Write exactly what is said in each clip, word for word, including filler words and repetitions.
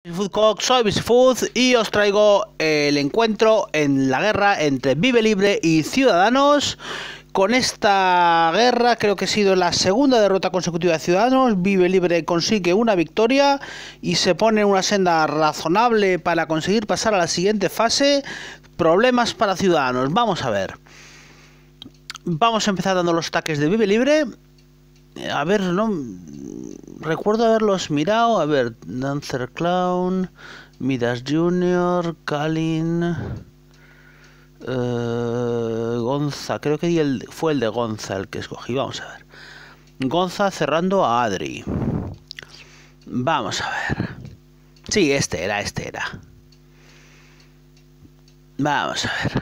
Foodcock, soy Visifood y os traigo el encuentro en la guerra entre Vive Libre y Ciudadanos. Con esta guerra creo que ha sido la segunda derrota consecutiva de Ciudadanos. Vive Libre consigue una victoria y se pone en una senda razonable para conseguir pasar a la siguiente fase. Problemas para Ciudadanos. Vamos a ver. Vamos a empezar dando los ataques de Vive Libre. A ver, no recuerdo haberlos mirado. A ver, Dancer Clown, Midas Junior, Kalin, uh, Gonza. Creo que el, fue el de Gonza el que escogí. Vamos a ver. Gonza cerrando a Adri. Vamos a ver. Sí, este era, este era. Vamos a ver.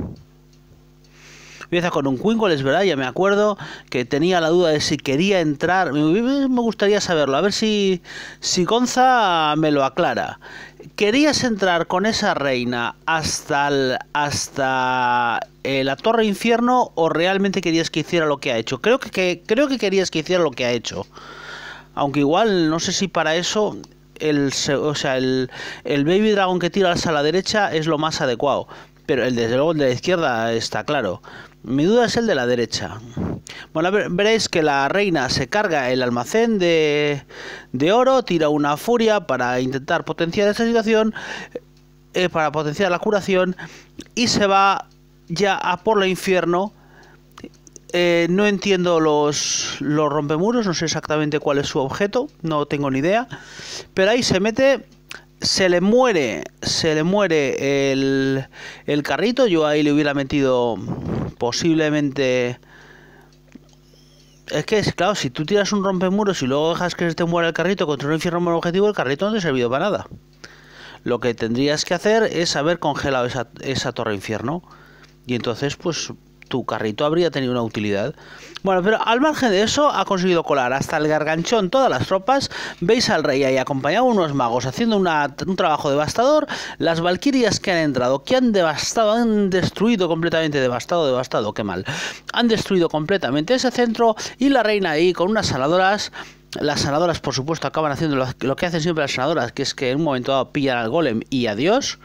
Empieza con un Quingle, es verdad, ya me acuerdo que tenía la duda de si quería entrar. Me gustaría saberlo, a ver si, si Gonza me lo aclara. ¿Querías entrar con esa reina hasta, el, hasta eh, la Torre Infierno o realmente querías que hiciera lo que ha hecho? Creo que, que, creo que querías que hiciera lo que ha hecho. Aunque igual, no sé si para eso el, o sea, el, el Baby Dragon que tira a la derecha es lo más adecuado. Pero el desde luego el de la izquierda está claro. Mi duda es el de la derecha. Bueno, ver, veréis que la reina se carga el almacén de, de oro, tira una furia para intentar potenciar esa situación, eh, para potenciar la curación, y se va ya a por el infierno. Eh, no entiendo los, los rompemuros, no sé exactamente cuál es su objeto, no tengo ni idea. Pero ahí se mete... Se le muere, se le muere el, el carrito. Yo ahí le hubiera metido posiblemente... Es que, claro, si tú tiras un rompemuros y luego dejas que se te muera el carrito contra un infierno como objetivo, el carrito no te ha servido para nada. Lo que tendrías que hacer es haber congelado esa, esa torre infierno. Y entonces, pues, tu carrito habría tenido una utilidad. Bueno, pero al margen de eso, ha conseguido colar hasta el garganchón todas las tropas. Veis al rey ahí acompañado de unos magos haciendo una, un trabajo devastador. Las valquirias que han entrado, que han devastado, han destruido completamente, devastado, devastado, qué mal. Han destruido completamente ese centro y la reina ahí con unas sanadoras. Las sanadoras, por supuesto, acaban haciendo lo, lo que hacen siempre las sanadoras, que es que en un momento dado pillan al golem y adiós.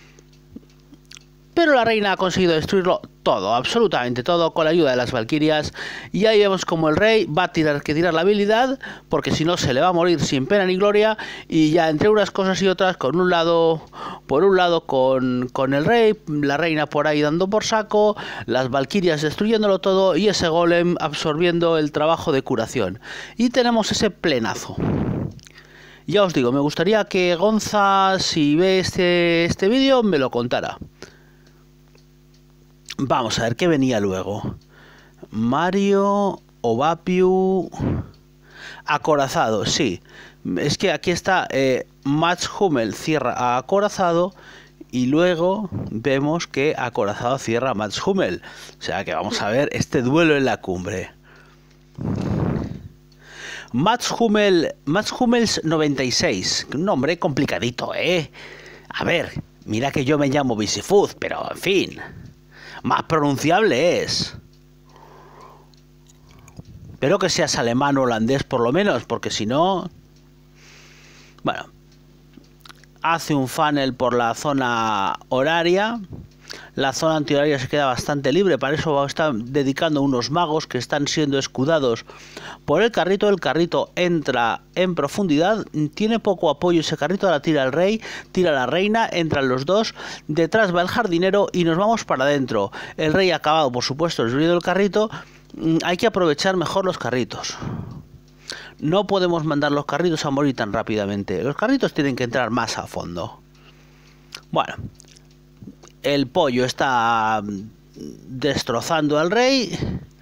Pero la reina ha conseguido destruirlo todo, absolutamente todo, con la ayuda de las valquirias. Y ahí vemos como el rey va a tener que tirar la habilidad, porque si no se le va a morir sin pena ni gloria. Y ya entre unas cosas y otras, con un lado, por un lado con, con el rey, la reina por ahí dando por saco, las valquirias destruyéndolo todo y ese golem absorbiendo el trabajo de curación. Y tenemos ese plenazo. Ya os digo, me gustaría que Gonza, si ve este, este vídeo, me lo contara. Vamos a ver qué venía luego. Mario, Ovapiu, acorazado, sí. Es que aquí está eh, Mats Hummel cierra a acorazado y luego vemos que acorazado cierra a Mats Hummel. O sea que vamos a ver este duelo en la cumbre. Mats Hummel, Mats Hummels noventa y seis. Un nombre complicadito, ¿eh? A ver, mira que yo me llamo Visifood, pero en fin... Más pronunciable es. Espero que seas alemán o holandés por lo menos, porque si no... Bueno. Hace un funnel por la zona horaria. La zona antihoraria se queda bastante libre. Para eso están dedicando unos magos que están siendo escudados por el carrito. El carrito entra en profundidad. Tiene poco apoyo ese carrito. Ahora tira el rey, tira la reina. Entran los dos. Detrás va el jardinero y nos vamos para adentro. El rey ha acabado, por supuesto, destruyendo el carrito. Hay que aprovechar mejor los carritos. No podemos mandar los carritos a morir tan rápidamente. Los carritos tienen que entrar más a fondo. Bueno. El pollo está destrozando al rey,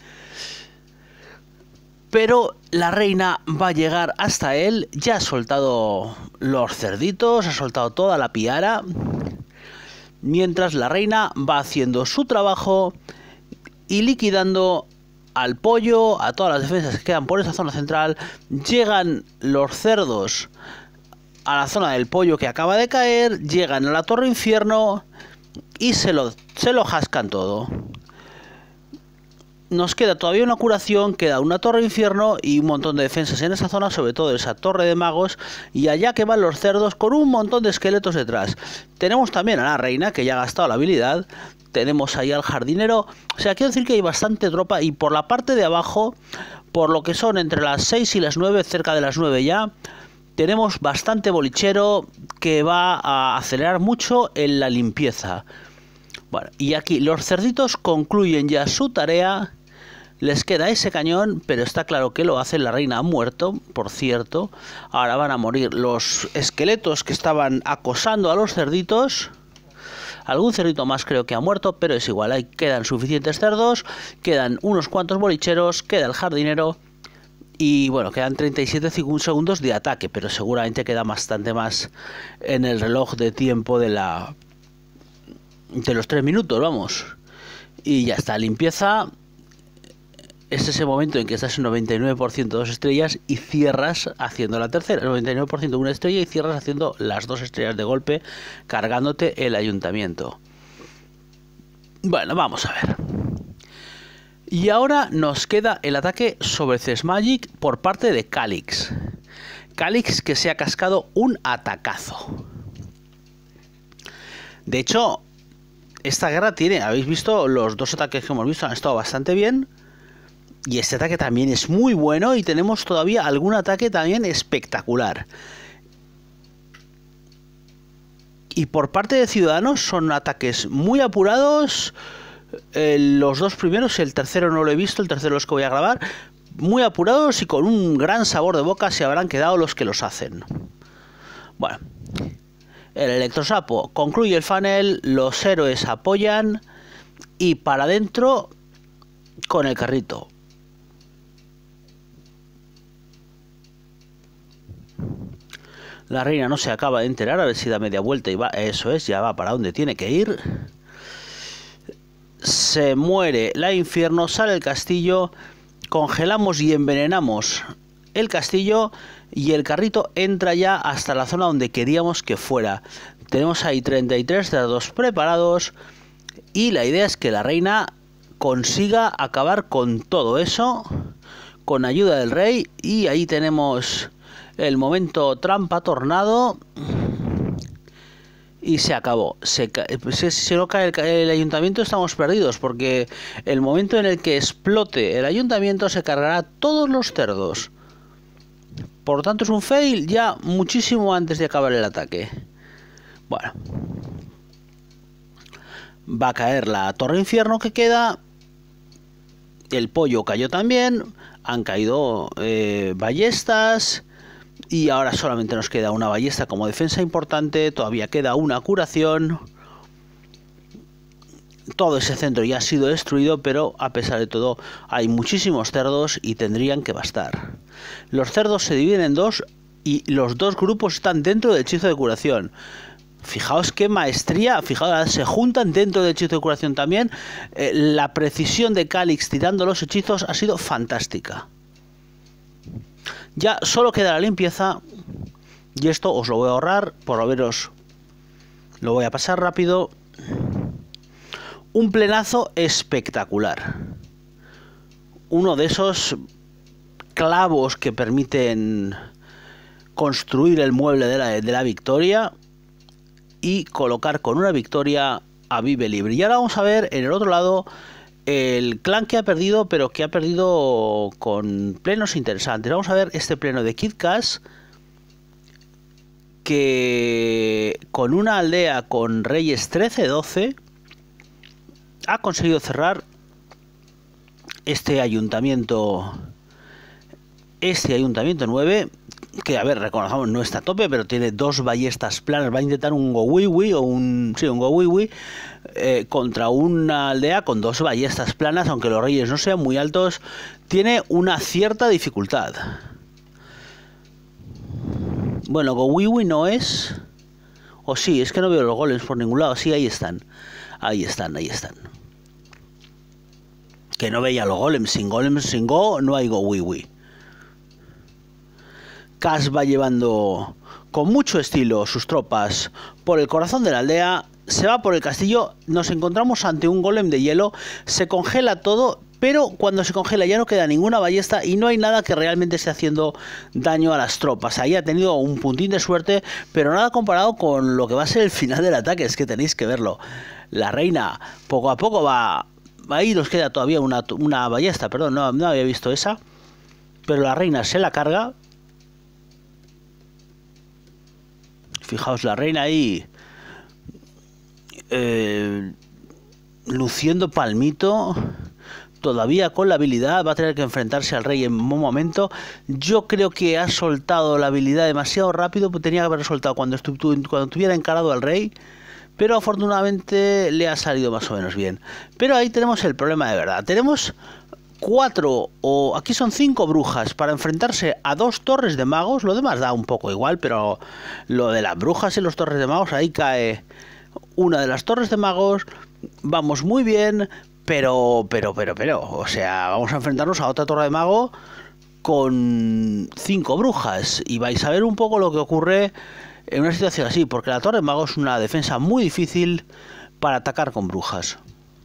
pero la reina va a llegar hasta él. Ya ha soltado los cerditos, ha soltado toda la piara, mientras la reina va haciendo su trabajo y liquidando al pollo, a todas las defensas que quedan por esa zona central. Llegan los cerdos a la zona del pollo que acaba de caer, llegan a la Torre Infierno y se lo, se lo jascan todo. nos queda todavía una curación, queda una torre infierno y un montón de defensas en esa zona, sobre todo esa torre de magos, y allá que van los cerdos con un montón de esqueletos detrás. Tenemos también a la reina, que ya ha gastado la habilidad, tenemos ahí al jardinero, o sea, quiero decir que hay bastante tropa, y por la parte de abajo, por lo que son entre las seis y las nueve, cerca de las nueve ya, tenemos bastante bolichero que va a acelerar mucho en la limpieza. Bueno, y aquí los cerditos concluyen ya su tarea. Les queda ese cañón, pero está claro que lo hace. La reina ha muerto, por cierto. Ahora van a morir los esqueletos que estaban acosando a los cerditos. Algún cerdito más creo que ha muerto, pero es igual. Ahí quedan suficientes cerdos, quedan unos cuantos bolicheros, queda el jardinero. Y bueno, quedan treinta y siete segundos de ataque, pero seguramente queda bastante más en el reloj de tiempo de la... de los tres minutos, vamos. Y ya está, limpieza. Es ese momento en que estás en noventa y nueve por ciento dos estrellas y cierras haciendo la tercera. noventa y nueve por ciento una estrella y cierras haciendo las dos estrellas de golpe, cargándote el ayuntamiento. Bueno, vamos a ver. Y ahora nos queda el ataque sobre Cesmagic por parte de Calix. Calix que se ha cascado un atacazo. De hecho, esta guerra tiene, habéis visto, los dos ataques que hemos visto han estado bastante bien. Y este ataque también es muy bueno y tenemos todavía algún ataque también espectacular. Y por parte de Ciudadanos son ataques muy apurados. Eh, los dos primeros, el tercero no lo he visto, el tercero es que voy a grabar. Muy apurados y con un gran sabor de boca se habrán quedado los que los hacen. Bueno, el electrosapo concluye el funnel, los héroes apoyan y para adentro con el carrito. La reina no se acaba de enterar, a ver si da media vuelta y va, eso es, ya va para donde tiene que ir. Se muere la infierno, sale el castillo, congelamos y envenenamos el castillo y el carrito entra ya hasta la zona donde queríamos que fuera. Tenemos ahí treinta y tres dardos preparados y la idea es que la reina consiga acabar con todo eso con ayuda del rey y ahí tenemos el momento trampa tornado y se acabó. Se si, si no cae el, el ayuntamiento estamos perdidos porque el momento en el que explote el ayuntamiento se cargará todos los cerdos. Por lo tanto es un fail ya muchísimo antes de acabar el ataque. Bueno, va a caer la torre infierno que queda. El pollo cayó también. Han caído eh, ballestas. Y ahora solamente nos queda una ballesta como defensa importante. Todavía queda una curación. Todo ese centro ya ha sido destruido, pero a pesar de todo hay muchísimos cerdos y tendrían que bastar. Los cerdos se dividen en dos y los dos grupos están dentro del hechizo de curación. Fijaos qué maestría, fijaos, se juntan dentro del hechizo de curación también. Eh, la precisión de Calix tirando los hechizos ha sido fantástica. Ya solo queda la limpieza y esto os lo voy a ahorrar por lo menos. Lo voy a pasar rápido. Un plenazo espectacular. Uno de esos clavos que permiten construir el mueble de la, de la victoria y colocar con una victoria a Vive Libre. Y ahora vamos a ver en el otro lado el clan que ha perdido, pero que ha perdido con plenos interesantes. Vamos a ver este pleno de Kid Cash, que con una aldea con reyes trece doce ha conseguido cerrar este ayuntamiento, este ayuntamiento nueve, que a ver, reconozcamos, no está a tope, pero tiene dos ballestas planas. Va a intentar un Gowiwi o un, sí, un Gowiwi eh, contra una aldea con dos ballestas planas, aunque los reyes no sean muy altos, tiene una cierta dificultad. Bueno, Gowiwi no es, o sí, es que no veo los golems por ningún lado. Sí, ahí están, ahí están, ahí están. Que no veía los golems, sin golems, sin go, no hay Gowiwi. Cash va llevando con mucho estilo sus tropas por el corazón de la aldea, se va por el castillo, nos encontramos ante un golem de hielo, se congela todo, pero cuando se congela ya no queda ninguna ballesta y no hay nada que realmente esté haciendo daño a las tropas. Ahí ha tenido un puntín de suerte, pero nada comparado con lo que va a ser el final del ataque, es que tenéis que verlo. La reina poco a poco va... Ahí nos queda todavía una, una ballesta, perdón, no, no había visto esa. Pero la reina se la carga. Fijaos, la reina ahí... Eh, luciendo palmito... Todavía con la habilidad, va a tener que enfrentarse al rey en un momento. Yo creo que ha soltado la habilidad demasiado rápido, pues tenía que haber soltado cuando, cuando tuviera encarado al rey, pero afortunadamente le ha salido más o menos bien. Pero ahí tenemos el problema de verdad. Tenemos cuatro, o aquí son cinco brujas para enfrentarse a dos torres de magos. Lo demás da un poco igual, pero lo de las brujas y los torres de magos, ahí cae una de las torres de magos. Vamos muy bien. Pero, pero, pero, pero, o sea, vamos a enfrentarnos a otra torre de mago con cinco brujas. Y vais a ver un poco lo que ocurre en una situación así, porque la torre de mago es una defensa muy difícil para atacar con brujas.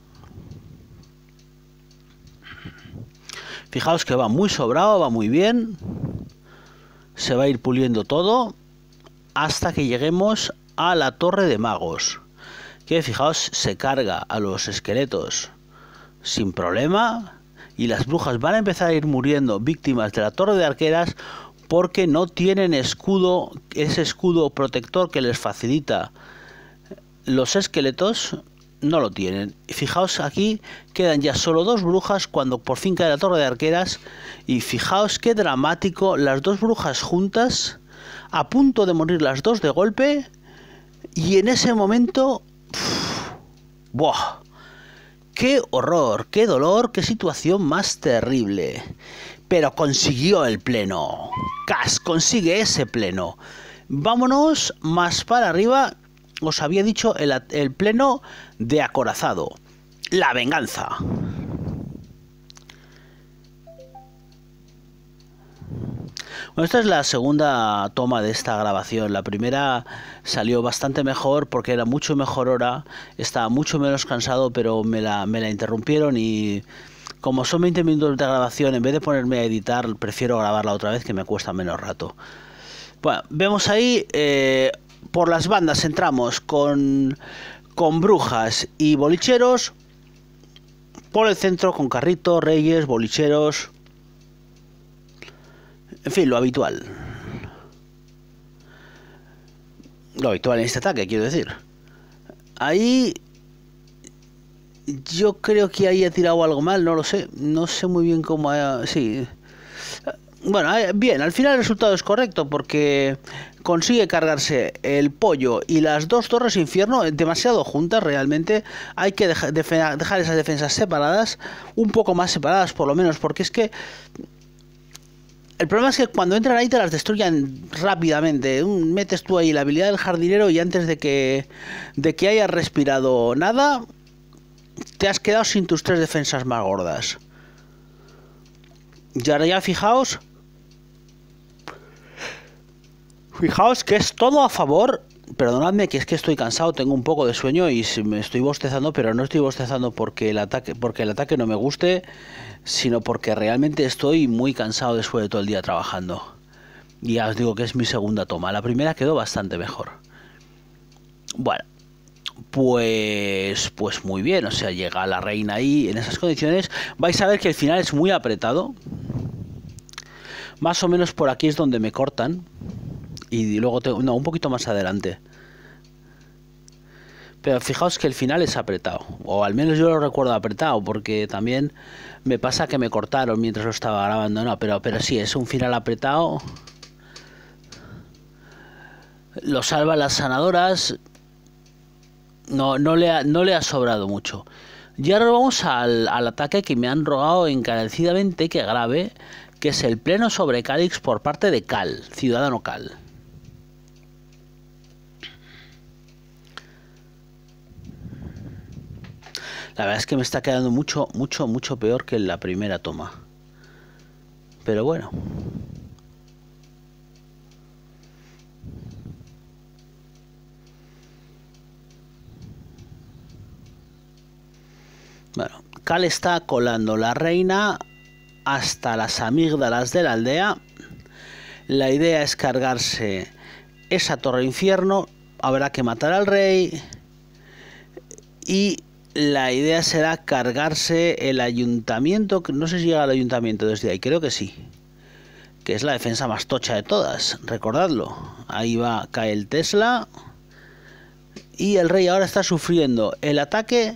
Fijaos que va muy sobrado, va muy bien. Se va a ir puliendo todo hasta que lleguemos a la torre de magos. Que fijaos, se carga a los esqueletos sin problema, y las brujas van a empezar a ir muriendo víctimas de la torre de arqueras porque no tienen escudo, ese escudo protector que les facilita los esqueletos, no lo tienen. Fijaos, aquí quedan ya solo dos brujas cuando por fin cae la torre de arqueras, y fijaos qué dramático, las dos brujas juntas, a punto de morir las dos de golpe, y en ese momento... Uff, ¡buah! ¡Qué horror! ¡Qué dolor! ¡Qué situación más terrible! Pero consiguió el pleno. Cas consigue ese pleno. Vámonos más para arriba. Os había dicho el, el pleno de acorazado. La venganza. Bueno, esta es la segunda toma de esta grabación. La primera salió bastante mejor porque era mucho mejor hora, estaba mucho menos cansado, pero me la, me la interrumpieron y como son veinte minutos de grabación, en vez de ponerme a editar, prefiero grabarla otra vez que me cuesta menos rato. Bueno, vemos ahí, eh, por las bandas entramos con, con brujas y bolicheros, por el centro con carritos, reyes, bolicheros... En fin, lo habitual. Lo habitual en este ataque, quiero decir. Ahí... Yo creo que ahí ha tirado algo mal, no lo sé. No sé muy bien cómo ha... Sí. Bueno, bien, al final el resultado es correcto porque consigue cargarse el pollo y las dos torres infierno demasiado juntas realmente. Hay que dejar, dejar esas defensas separadas, un poco más separadas por lo menos, porque es que... El problema es que cuando entran ahí te las destruyan rápidamente. Metes tú ahí la habilidad del jardinero y antes de que, de que hayas respirado nada, te has quedado sin tus tres defensas más gordas. Y ahora ya fijaos... Fijaos que es todo a favor... Perdonadme que es que estoy cansado, tengo un poco de sueño y me estoy bostezando, pero no estoy bostezando porque el ataque, porque el ataque no me guste, sino porque realmente estoy muy cansado después de todo el día trabajando. Y ya os digo que es mi segunda toma. La primera quedó bastante mejor. Bueno, pues, pues muy bien. O sea, llega la reina ahí en esas condiciones. Vais a ver que el final es muy apretado. Más o menos por aquí es donde me cortan. Y luego tengo, no, un poquito más adelante. Pero fijaos que el final es apretado. O al menos yo lo recuerdo apretado. Porque también me pasa que me cortaron mientras lo estaba grabando. No, pero, pero sí, es un final apretado. Lo salvan las sanadoras. No, no, le, ha, no le ha sobrado mucho. Y ahora vamos al, al ataque que me han rogado encarecidamente que grabe. Que es el pleno sobre Calix por parte de Cal, Ciudadano Cal. La verdad es que me está quedando mucho, mucho, mucho peor que en la primera toma. Pero bueno. Bueno, Cal está colando la reina hasta las amígdalas de la aldea. La idea es cargarse esa torre infierno. Habrá que matar al rey. Y la idea será cargarse el ayuntamiento. No sé si llega al ayuntamiento desde ahí, creo que sí. Que es la defensa más tocha de todas, recordadlo. Ahí va, cae el Tesla. Y el rey ahora está sufriendo el ataque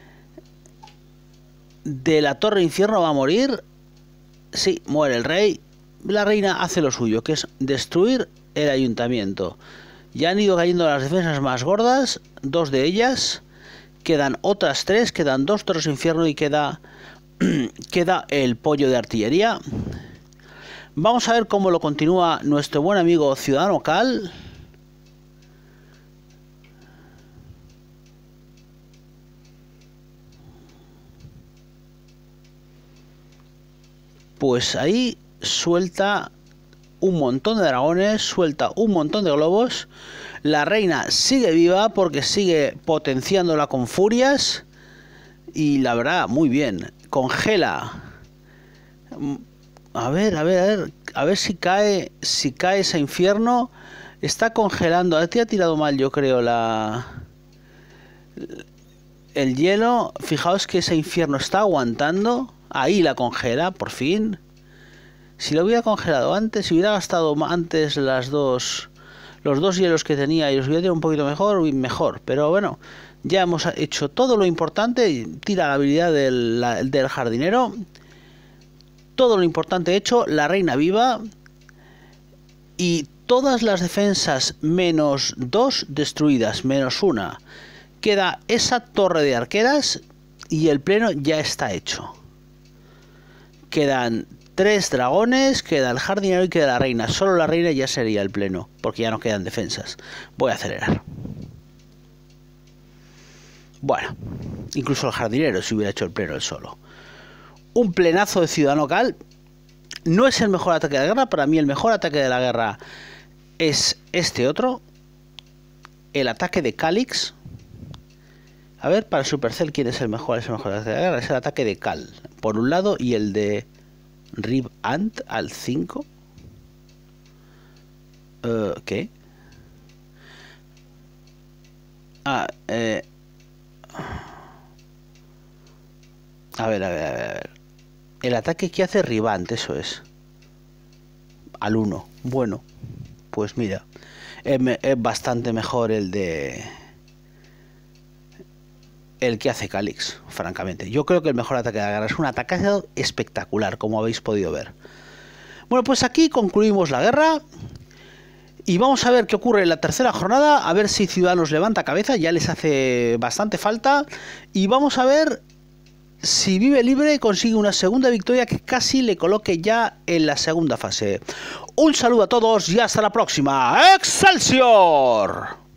de la torre infierno. Va a morir. Sí, muere el rey. La reina hace lo suyo, que es destruir el ayuntamiento. Ya han ido cayendo las defensas más gordas, dos de ellas. Quedan otras tres, quedan dos torres infierno y queda, queda el pollo de artillería. Vamos a ver cómo lo continúa nuestro buen amigo Ciudadano Cal. Pues ahí suelta un montón de dragones, suelta un montón de globos. La reina sigue viva porque sigue potenciándola con furias. Y la verdad, muy bien. Congela. A ver, a ver, a ver. A ver si cae, si cae ese infierno. Está congelando. Te ha tirado mal, yo creo, la... el hielo. Fijaos que ese infierno está aguantando. Ahí la congela, por fin. Si lo hubiera congelado antes, si hubiera gastado antes las dos, los dos hielos que tenía y los hubiera tirado un poquito mejor, mejor. Pero bueno, ya hemos hecho todo lo importante. Tira la habilidad del, la, del jardinero. Todo lo importante hecho. La reina viva. Y todas las defensas menos dos destruidas, menos una. Queda esa torre de arqueras y el pleno ya está hecho. Quedan tres dragones, queda el jardinero y queda la reina. Solo la reina ya sería el pleno, porque ya no quedan defensas. Voy a acelerar. Bueno, incluso el jardinero si hubiera hecho el pleno él solo. Un plenazo de Ciudadano Cal. No es el mejor ataque de la guerra. Para mí el mejor ataque de la guerra es este otro. El ataque de Calix. A ver, para Supercell, ¿quién es el mejor? Es el mejor ataque de la guerra. Es el ataque de Cal, por un lado, y el de Rib Ant al cinco. Uh, ¿Qué? Ah, eh... A ver, a ver, a ver, a ver. El ataque que hace Ribant, eso es. Al uno. Bueno, pues mira. Es, es bastante mejor el de... el que hace Calix, francamente. Yo creo que el mejor ataque de la guerra es un ataque espectacular, como habéis podido ver. Bueno, pues aquí concluimos la guerra. Y vamos a ver qué ocurre en la tercera jornada. A ver si Ciudadanos levanta cabeza. Ya les hace bastante falta. Y vamos a ver si Vive Libre consigue una segunda victoria que casi le coloque ya en la segunda fase. Un saludo a todos y hasta la próxima. ¡Excelsior!